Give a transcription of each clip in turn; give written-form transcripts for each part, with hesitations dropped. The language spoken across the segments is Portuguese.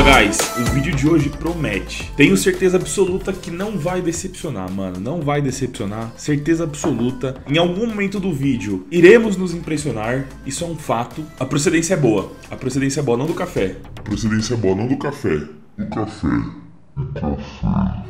guys, o vídeo de hoje promete. Tenho certeza absoluta que não vai decepcionar, mano. Não vai decepcionar, certeza absoluta. Em algum momento do vídeo iremos nos impressionar, isso é um fato. A procedência é boa, a procedência é boa, não do café. A procedência é boa, não do café. Do café. Do café.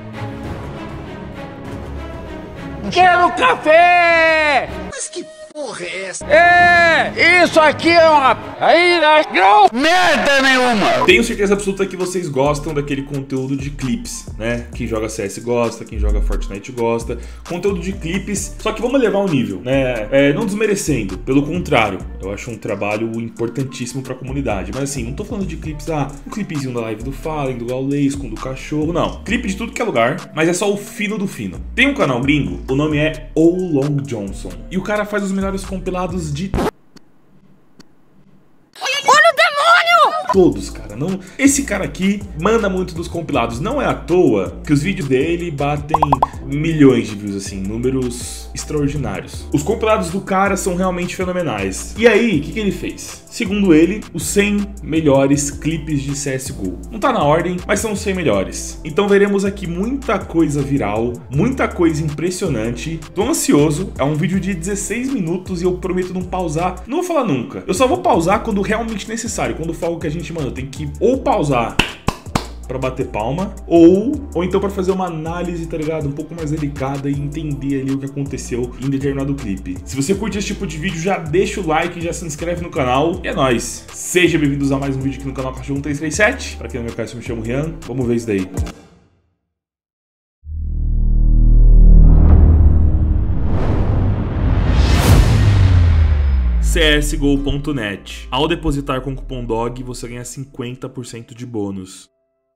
Quero café! Mas que porra é essa? Isso aqui é uma... Não, merda nenhuma! Tenho certeza absoluta que vocês gostam daquele conteúdo de clips, né? Quem joga CS gosta, quem joga Fortnite gosta. Conteúdo de clips, só que vamos levar um nível, né? Não desmerecendo, pelo contrário. Eu acho um trabalho importantíssimo pra comunidade. Mas assim, não tô falando de clipes, um clipezinho da live do Fallen, do Gaules, com do cachorro, não. Clipe de tudo que é lugar, mas é só o fino do fino. Tem um canal gringo, o nome é O Long Johnson. E o cara faz os melhores compilados de... todos, cara. Não... Esse cara aqui manda muito dos compilados. Não é à toa que os vídeos dele batem milhões de views, assim, números extraordinários. Os compilados do cara são realmente fenomenais. E aí, o que ele fez? Segundo ele, os 100 melhores clipes de CSGO. Não tá na ordem, mas são os 100 melhores. Então veremos aqui muita coisa viral, muita coisa impressionante. Tô ansioso, é um vídeo de 16 minutos e eu prometo não pausar. Não vou falar nunca. Eu só vou pausar quando realmente necessário. Quando for algo que a gente, mano, tem que ou pausar pra bater palma, ou então pra fazer uma análise, tá ligado? Um pouco mais delicada e entender ali o que aconteceu em determinado clipe. Se você curte esse tipo de vídeo, já deixa o like, já se inscreve no canal. E é nóis! Sejam bem-vindos a mais um vídeo aqui no canal Cachorro 1337. Pra quem não me conhece, eu me chamo Rian. Vamos ver isso daí. CSGO.net. Ao depositar com o cupom DOG, você ganha 50% de bônus.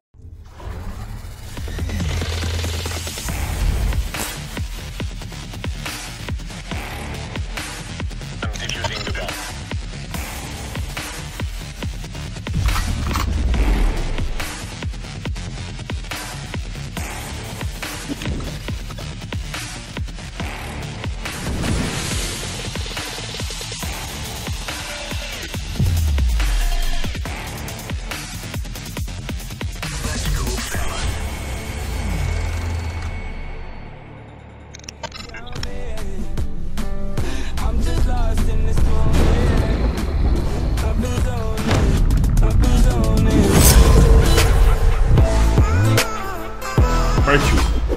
Partiu.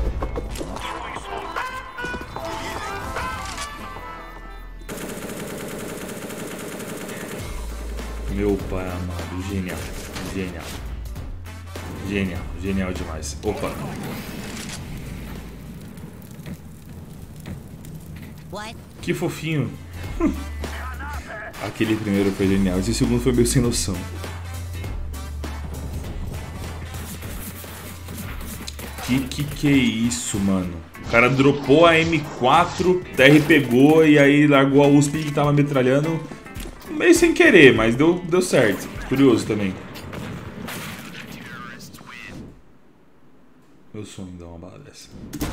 Meu pai amado, genial, genial, genial, genial demais. Opa. Que fofinho. Aquele primeiro foi genial, esse segundo foi meio sem noção. Que é isso, mano? O cara dropou a M4, TR pegou e aí largou a USP que tava metralhando. Meio sem querer, mas deu certo. Curioso também. Meu sonho dar uma bala dessa.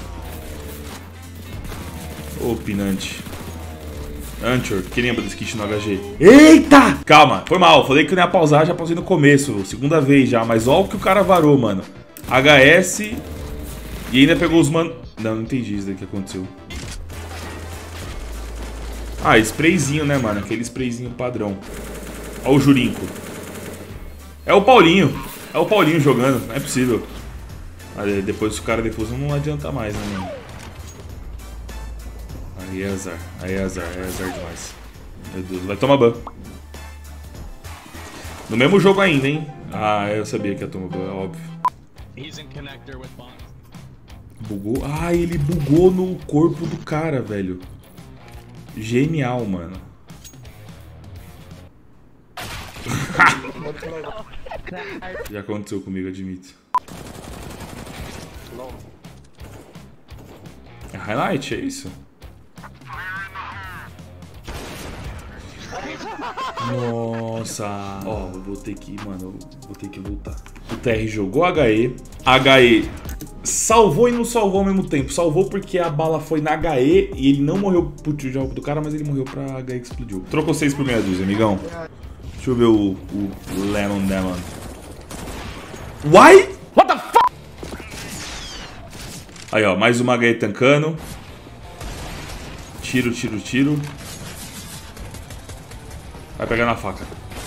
Ô, Pinante. Anchor, quem lembra desse kit no HG? Eita! Calma, foi mal. Falei que eu não ia pausar, já pausei no começo. Segunda vez já, mas olha o que o cara varou, mano. HS... E ainda pegou os mano... Não entendi isso daqui que aconteceu. Ah, sprayzinho, né, mano? Aquele sprayzinho padrão. Ó o Jurinco. É o Paulinho. É o Paulinho jogando. Não é possível. Aí, depois se o cara defusa não adianta mais, né, mano? Aí é azar. Aí é azar. É azar demais. Meu Deus. Vai tomar ban. No mesmo jogo ainda, hein? Ah, eu sabia que ia tomar ban, é óbvio. Bugou? Ah, ele bugou no corpo do cara, velho. Genial, mano. Já aconteceu comigo, admito. É highlight, é isso? Nossa. Ó, eu vou ter que, mano, vou ter que voltar. O TR jogou HE. HE salvou e não salvou ao mesmo tempo. Salvou porque a bala foi na HE e ele não morreu pro tiro do cara, mas ele morreu pra HE que explodiu. Trocou 6 por meia dúzia, amigão. Deixa eu ver o Lemon Demon. Why? What the fuck? Aí, ó, mais uma HE tancando. Tiro, tiro, tiro. Vai pegar na faca.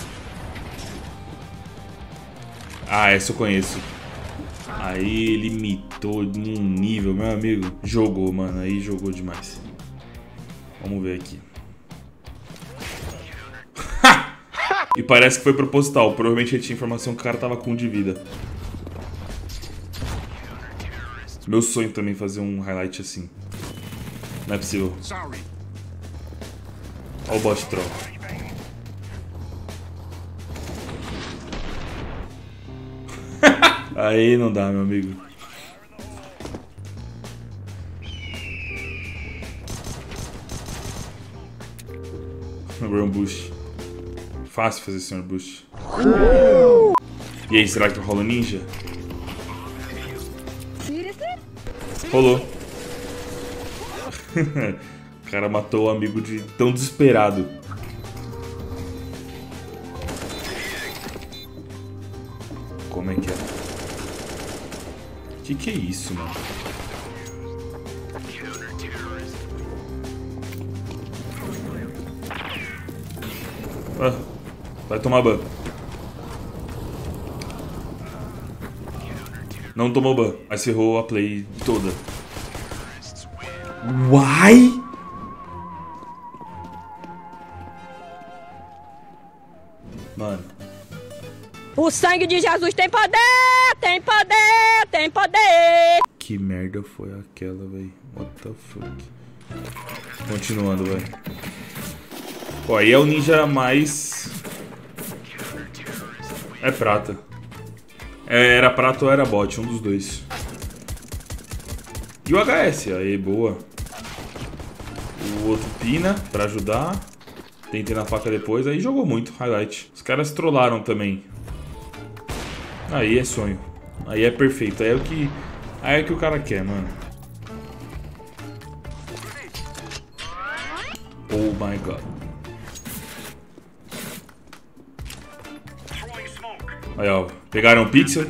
Ah, essa eu conheço. Aí ele mitou num nível, meu amigo. Jogou, mano. Aí jogou demais. Vamos ver aqui. E parece que foi proposital. Provavelmente ele tinha informação que o cara tava com 1 de vida. Meu sonho também é fazer um highlight assim. Não é possível. Olha o bot troll. Aí não dá, meu amigo. Ground boost. Fácil fazer Sr. Boost. E aí, será que rola ninja? Rolou. O cara matou o amigo de tão desesperado. Como é que é? Que é isso, mano? Ah, vai tomar ban. Não tomou ban, mas ferrou a play toda. Why? Mano. O sangue de Jesus tem poder, tem poder, tem poder. Que merda foi aquela, velho? What the fuck? Continuando, velho. Ó, aí é o ninja mais... É prata. Era prata ou era bot, um dos dois. E o HS, aí, boa. O outro pina pra ajudar. Tentei na faca depois, aí jogou muito, highlight. Os caras trollaram também. Aí é sonho. Aí é perfeito, aí é o que o cara quer, mano. Oh my god. Aí, ó, pegaram o pixel.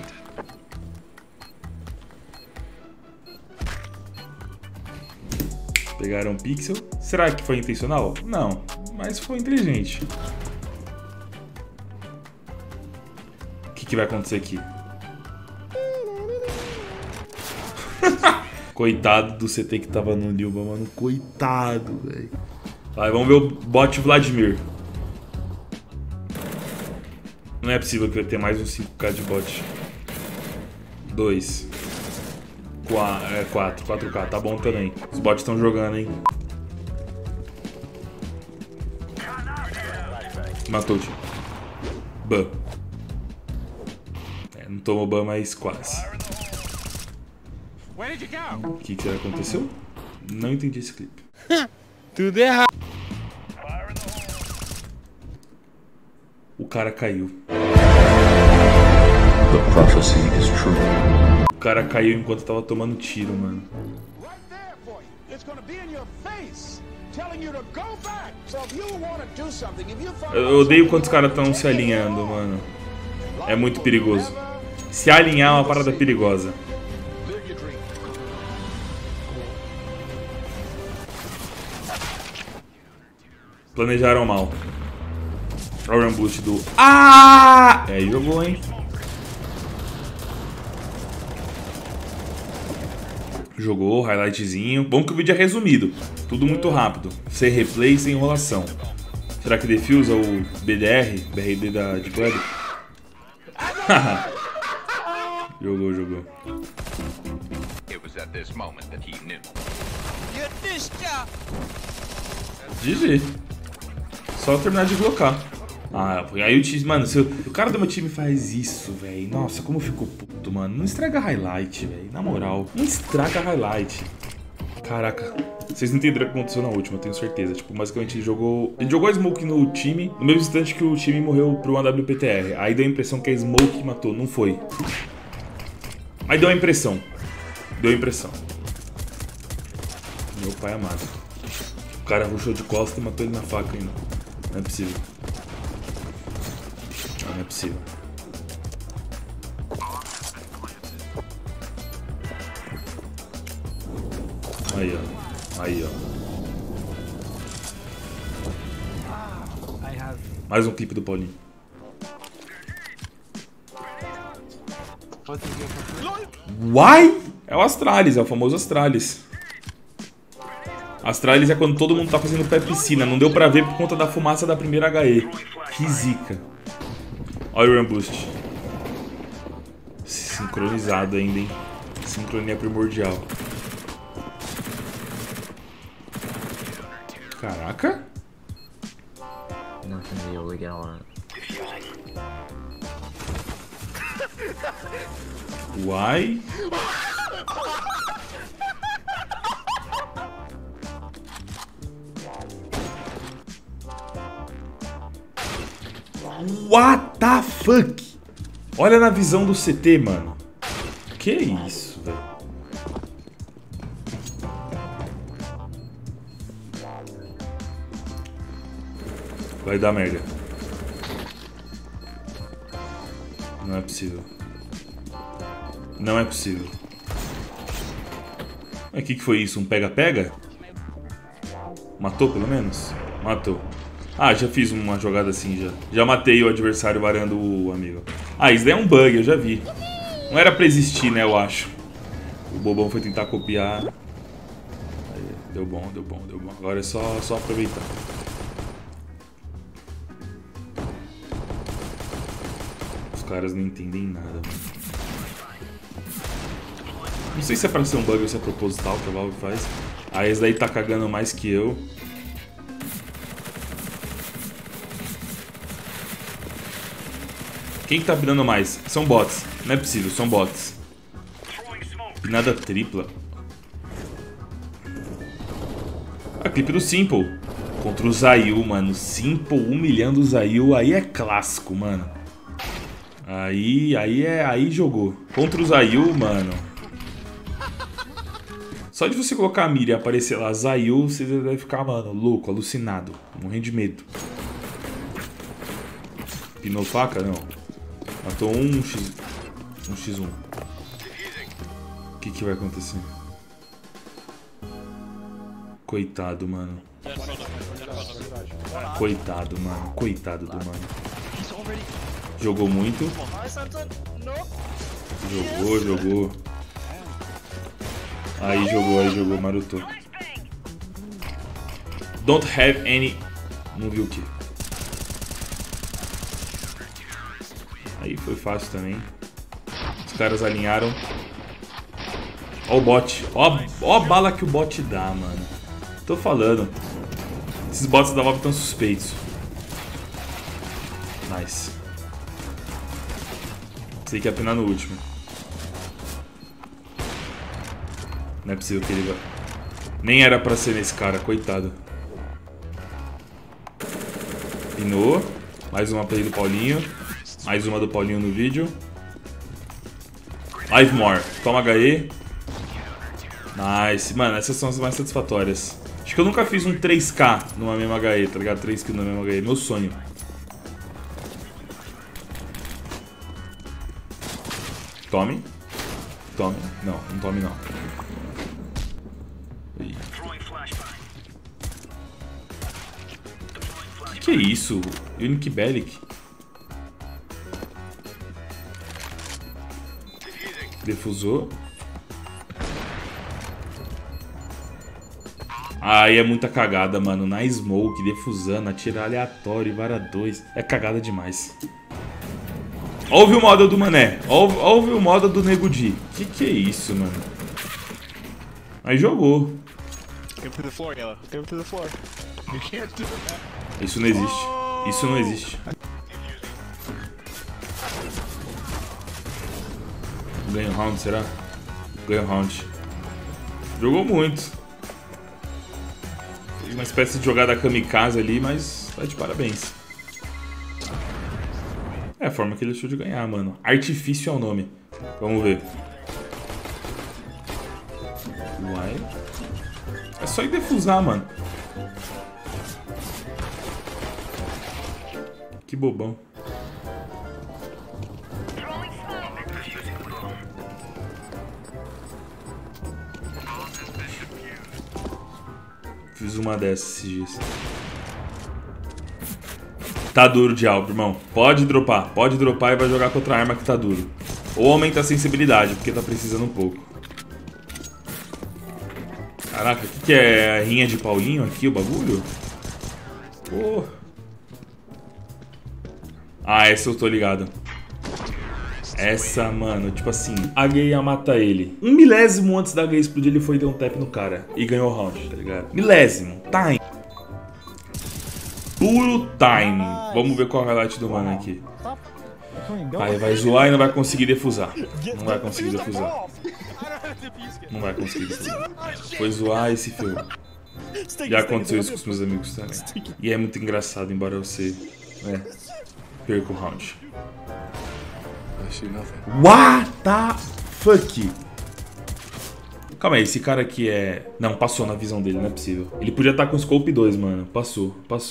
Pegaram um pixel. Será que foi intencional? Não, mas foi inteligente. O que vai acontecer aqui? Coitado do CT que tava no Nilba, mano. Coitado, velho. Vai, vamos ver o bot Vladimir. Não é possível que eu tenha mais um 5k de bot. 2. 4k, tá bom também. Os bots estão jogando, hein. Matou o time. Ban. Não tomou ban, mas quase. O que será que aconteceu? Não entendi esse clipe. Tudo errado. O cara caiu. The prophecy is true. O cara caiu enquanto tava tomando tiro, mano. Eu odeio quando os caras estão se alinhando, mano. É muito perigoso. Se alinhar é uma parada perigosa. Planejaram mal. Olha o boost do... Ah! É, aí jogou, hein? Jogou, highlightzinho. Bom que o vídeo é resumido. Tudo muito rápido. Sem replay, sem enrolação. Será que defusa o BDR? BRD da Deep Web? Jogou, jogou. GG. Só terminar de blocar. Ah, aí o time, mano, se o cara do meu time faz isso, velho. Nossa, como ficou puto, mano. Não estraga highlight, velho. Na moral, não estraga highlight. Caraca, vocês não entenderam o que aconteceu na última, eu tenho certeza. Tipo, basicamente ele jogou a Smoke no time, no mesmo instante que o time morreu pro AWPTR. Aí deu a impressão que a Smoke matou, não foi. Aí deu a impressão. Deu a impressão. Meu pai amado. O cara rushou de costa e matou ele na faca ainda. Não é possível. Não é possível. Aí, ó. Aí, ó. Mais um clipe do Paulinho. Uai! É o Astralis, é o famoso Astralis. Astralis é quando todo mundo tá fazendo pé-piscina. Não deu pra ver por conta da fumaça da primeira HE. Que zica. Olha o Run Boost. Sincronizado ainda, hein? Sincronia primordial. Caraca. Uai. What the fuck? Olha na visão do CT, mano. Que isso, velho. Vai dar merda. Não é possível. Não é possível. Mas o que foi isso? Um pega-pega? Matou pelo menos? Matou. Ah, já fiz uma jogada assim já. Já matei o adversário varando o amigo. Ah, isso daí é um bug, eu já vi. Não era pra existir, né, eu acho. O bobão foi tentar copiar. Aí, deu bom, deu bom, deu bom. Agora é só aproveitar. Os caras não entendem nada, mano. Não sei se é pra ser um bug ou se é proposital que a Valve faz. Ah, esse daí tá cagando mais que eu. Quem que tá pinando mais? São bots. Não é possível, são bots. Pinada tripla. A clipe do Simple. Contra o Zayu, mano. Simple humilhando o Zayu. Aí é clássico, mano. Aí jogou. Contra o Zayu, mano. Só de você colocar a mira e aparecer lá Zayu, você deve ficar, mano, louco, alucinado. Morrendo de medo. Pinou faca? Não. Matou um X1. O que vai acontecer? Coitado, mano. Coitado, mano. Coitado do mano. Jogou muito. Jogou. Aí jogou, marotou. Don't have any... Não viu o que. Aí foi fácil também. Os caras alinharam. Ó o bot. Ó a bala que o bot dá, mano. Tô falando. Esses bots da Valve estão suspeitos. Nice. Sei que ia apinar no último. Não é possível que ele vai... Nem era pra ser nesse cara, coitado. Pinou. Mais uma play do Paulinho. Mais uma do Paulinho no vídeo. Live more. Toma HE. Nice. Mano, essas são as mais satisfatórias. Acho que eu nunca fiz um 3K numa mesma HE, tá ligado? 3 kills na mesma HE. Meu sonho. Tome. Tome. Não, não tome não. Que é isso? Unique Bellic. Defusou. Aí é muita cagada, mano. Na smoke, defusando, atirar aleatório, vara 2. É cagada demais. Ouve o modo do Mané. Ouve o modo do Nego Di. Que é isso, mano? Aí jogou. Isso não existe. Isso não existe. Ganha o round, será? Ganha o round. Jogou muito. Fez uma espécie de jogada kamikaze ali, mas tá de parabéns. É a forma que ele achou de ganhar, mano. Artifício é o nome. Vamos ver. Uai. É só ir defusar, mano. Que bobão. Fiz uma dessas esses dias. Tá duro de alvo, irmão. Pode dropar e vai jogar com outra arma que tá duro. Ou aumenta a sensibilidade, porque tá precisando um pouco. Caraca, o que é? A rinha de Paulinho aqui, o bagulho? Pô. Ah, essa eu tô ligado. Essa, mano, tipo assim, a gay ia matar ele. 1 milésimo antes da gay explodir, ele foi e deu um tap no cara. E ganhou o round, tá ligado? Milésimo. Time. Puro time. Vamos ver qual é o highlight do mano aqui. Aí vai zoar e não vai conseguir defusar. Não vai conseguir defusar. Não vai conseguir defusar. Foi zoar e se ferrou. Já aconteceu isso com os meus amigos também. E é muito engraçado, embora você perca o round. What the fuck? Calma aí, esse cara aqui é... Não, passou na visão dele, não é possível. Ele podia estar com Scope 2, mano. Passou.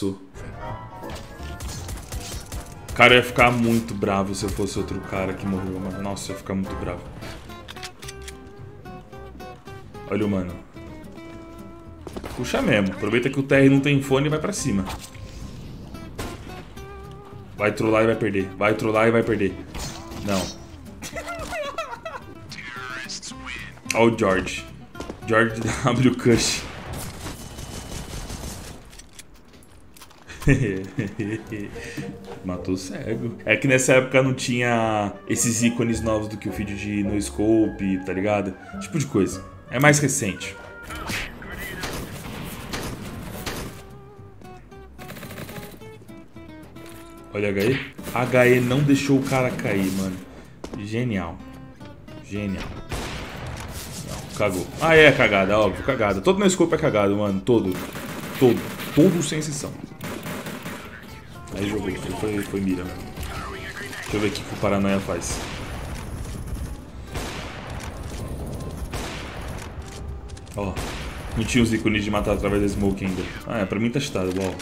O cara ia ficar muito bravo se eu fosse outro cara que morreu, mano. Nossa, ia ficar muito bravo. Olha o mano. Puxa mesmo. Aproveita que o TR não tem fone e vai pra cima. Vai trollar e vai perder. Vai trollar e vai perder. Não. Olha o George. George W. Cush. Matou cego. É que nessa época não tinha esses ícones novos do que o vídeo de no scope, tá ligado? Tipo de coisa. É mais recente. Olha HE. HE não deixou o cara cair, mano. Genial. Genial. Não, cagou. Ah, é cagada, óbvio, cagada. Todo no scope é cagado, mano. Todo sem exceção. Aí jogou, foi mira, mano. Deixa eu ver o que o Paranoia faz. Ó, não tinha os ícones de matar através da smoke ainda. Ah, é, pra mim tá cheatado, uau.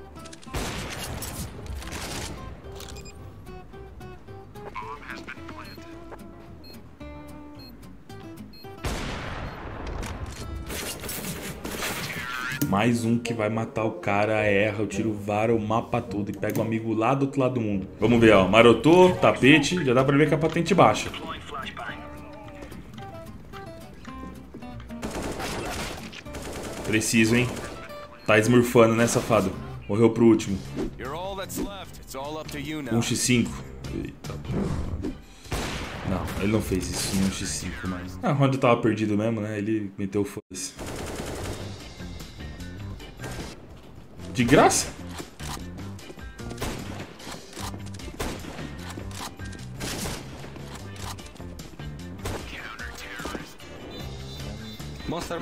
Mais um que vai matar o cara, erra, o tiro vara o mapa todo e pega o amigo lá do outro lado do mundo. Vamos ver, ó. Marotou, tapete, já dá pra ver que a patente baixa. Preciso, hein? Tá esmurfando, né, safado? Morreu pro último. 1x5. Eita, porra. Não, ele não fez isso no 1x5, mas... Ah, onde eu tava perdido mesmo, né? Ele meteu o foda-se. De graça? Monster.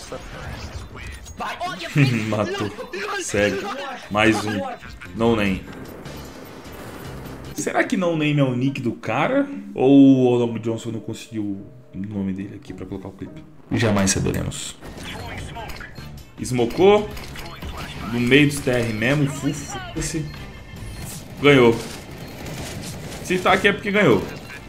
Matou. Sério. Mais um. No name. Será que no name é o nick do cara? Ou o Long Johnson não conseguiu o nome dele aqui pra colocar o clipe? Jamais saberemos. Smocou. No meio dos TR mesmo. Foda-se. Ganhou. Se tá aqui é porque ganhou.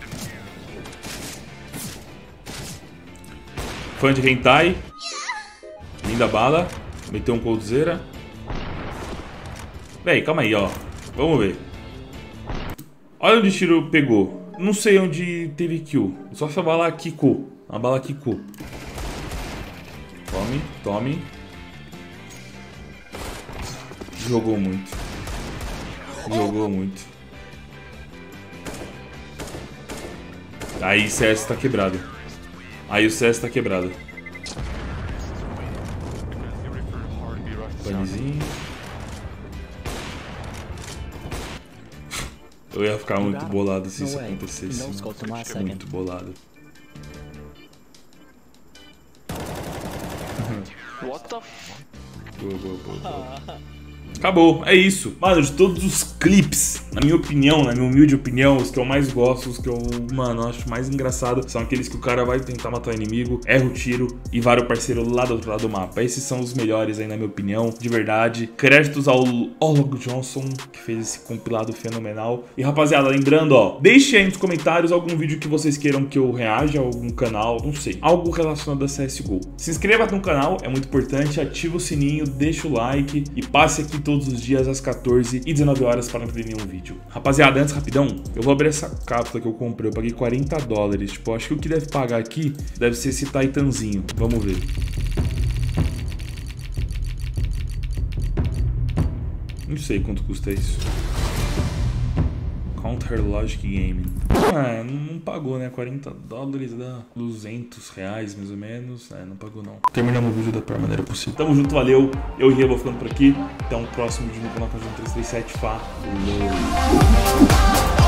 Fã de hentai. Linda bala. Meteu um coldzera. Véi, calma aí, ó. Vamos ver. Olha onde o tiro pegou. Não sei onde teve kill. Só essa bala quicou. A bala quicou. Tome. Jogou muito. Aí o CS tá quebrado. Panezinho. Eu ia ficar muito bolado se isso acontecesse. Muito bolado. What the f... Boa. Acabou, é isso. Mano, de todos os clipes, na minha opinião, na minha humilde opinião, os que eu mais gosto, os que eu, mano, acho mais engraçado, são aqueles que o cara vai tentar matar o inimigo, erra o tiro e vara o parceiro lá do outro lado do mapa. Esses são os melhores aí, na minha opinião, de verdade. Créditos ao Logo Johnson, que fez esse compilado fenomenal. E rapaziada, lembrando, ó, deixe aí nos comentários algum vídeo que vocês queiram que eu reaja a algum canal, não sei, algo relacionado a CSGO. Se inscreva no canal, é muito importante, ativa o sininho, deixa o like e passe aqui todos os dias às 14 e 19 horas para não perder nenhum vídeo. Rapaziada, antes, rapidão, eu vou abrir essa cápsula que eu comprei, eu paguei $40. Tipo, acho que o que deve pagar aqui deve ser esse Titanzinho. Vamos ver. Não sei quanto custa isso. Counter Logic Gaming. Ah, não pagou, né? $40 dá R$200 mais ou menos. Não pagou não. Terminamos o vídeo da pior maneira possível. Tamo junto, valeu. Eu e Ria vou ficando por aqui. Até um próximo vídeo no canal Conjunto 337. Falou.